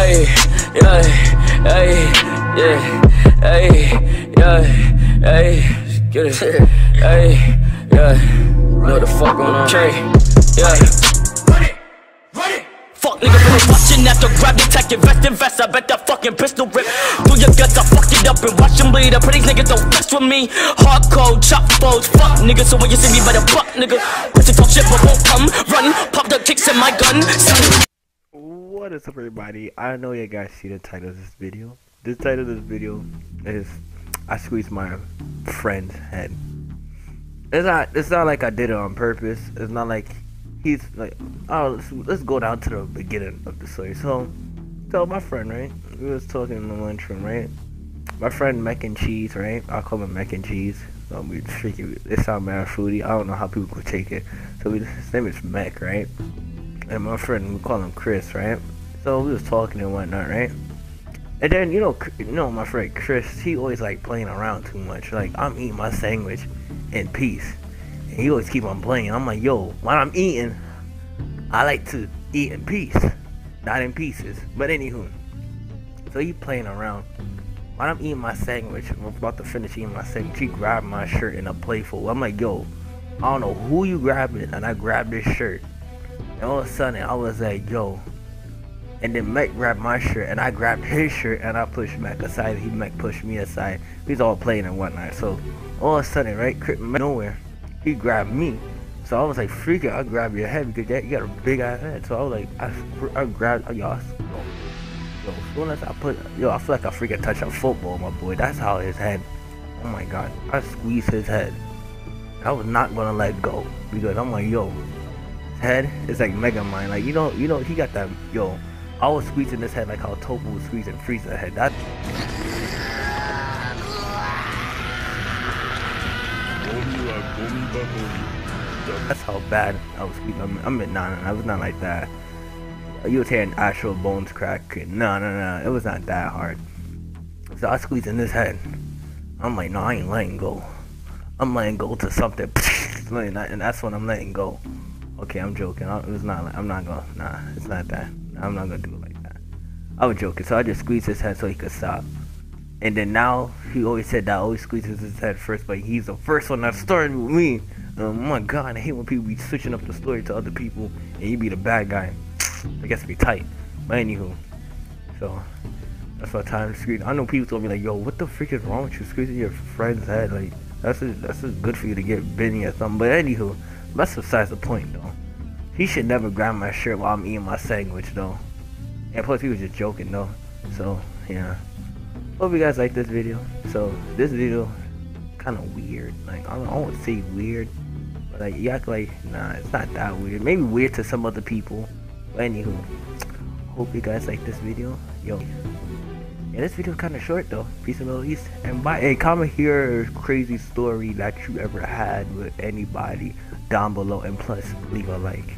Hey, yeah, hey, yeah, hey, yeah, hey, get it, hey, yeah, know what the fuck going on, okay, yeah. Fuck nigga, been watching after grab the tech, invest, I bet that fucking pistol rip through your guts, I fuck it up and watch them bleed. I pray these niggas don't mess with me. Hardcore, chop foes, fuck nigga, so when you see me better buck nigga. Listen talk shit but won't come, run, pop the kicks in my gun. What is up everybody? I know you guys see the title of this video. The title of this video is I squeezed my friend's head. It's not like I did it on purpose. It's not like he's like, oh, let's go down to the beginning of the story. So my friend, right? We was talking in the lunchroom, right? My friend Mac and Cheese, right? I'll call him Mac and Cheese. It sounds mad fruity. I don't know how people could take it. So his name is Mac, right? And my friend, we call him Chris, right? So we was talking and whatnot, right? And then you know my friend Chris, he always like playing around too much. Like I'm eating my sandwich in peace, and he always keep on playing. I'm like, yo, when I'm eating, I like to eat in peace, not in pieces. But anywho, so he playing around. When I'm eating my sandwich, I'm about to finish eating my sandwich, he grabbed my shirt in a playful. I'm like, yo, I don't know who you grabbed it, and I grabbed this shirt. And all of a sudden, I was like, yo. And then Mac grabbed my shirt, and I grabbed his shirt, and I pushed Mac aside. Mac pushed me aside. He's all playing and whatnot. So all of a sudden, right, nowhere, he grabbed me. So I was like, freak it, I grabbed your head because you got a big ass head. So I was like, I grabbed, yo, as soon as I I feel like I freaking touched a football, my boy. That's how his head, oh my god, I squeezed his head. I was not gonna let go because I'm like, yo, head is like Mega Mind, like you know he got that, yo, I was squeezing this head like how Tofu was squeezing Frieza head. That's how bad I was squeezing. I mean, nah, I was not like that. You was hearing actual bones crack. No, it was not that hard. So I was squeezing this head. I'm like, no, I ain't letting go. I'm letting go to something, and that's when I'm letting go. Okay, I'm joking. It's not like, I'm not gonna, nah, it's not that. I'm not gonna do it like that. I was joking, so I just squeezed his head so he could stop. And then now, he always said that I always squeezes his head first, but he's the first one that started with me. Oh my god, I hate when people be switching up the story to other people, and you be the bad guy. I guess be tight. But anywho, so, that's what time to squeeze. I know people told me like, yo, what the frick is wrong with you squeezing your friend's head? Like, that's just good for you to get Benny or something. But anywho, that's besides the point though. He should never grab my shirt while I'm eating my sandwich though. And plus he was just joking though. So yeah. Hope you guys like this video. So this video kinda weird. Like I won't say weird, but like you act like, nah, it's not that weird. Maybe weird to some other people. But anywho, hope you guys like this video. Yo. Yeah, this video is kinda short though. Peace and Middle East. And comment your crazy story that you ever had with anybody down below, and plus leave a like.